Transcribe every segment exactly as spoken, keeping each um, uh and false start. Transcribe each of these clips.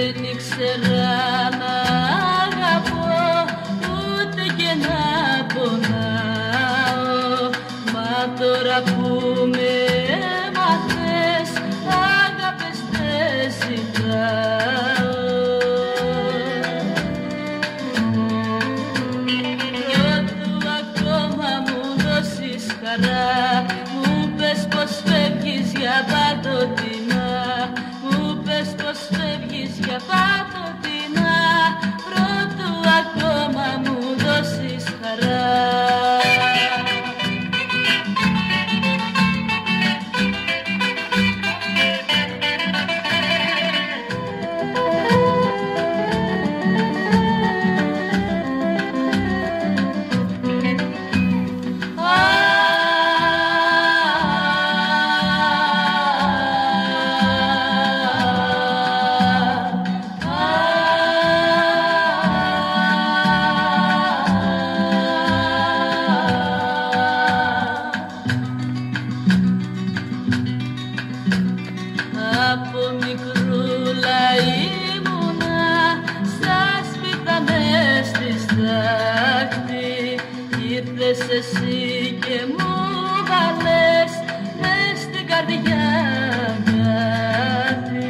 Δεν ήξερα να αγαπώ, ούτε και να πονάω. Μα τώρα που με έμαθες, αγάπες δεν ζητάω. Πρότου ακόμα μου δώσεις χαρά, μου πες πως φεύγεις για παντοτινά. Μου πες πως φεύγεις για παντοτινά. Πρότου ακόμα μου δώσεις χαρά. Από μικρούλα ήμουνα στα σπίτα μες στη στάχτη. Ήρθες εσύ και μου βάλες μες στην καρδιά κάτι.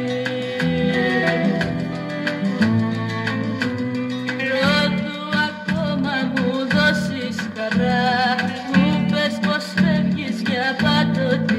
Πρότου ακόμα μου δώσεις χαρά, μου πες πως φεύγεις για πάντοτε.